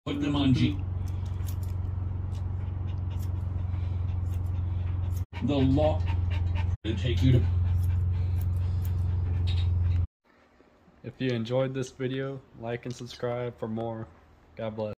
Put them on G. The law to take you to. If you enjoyed this video, like and subscribe for more. God bless.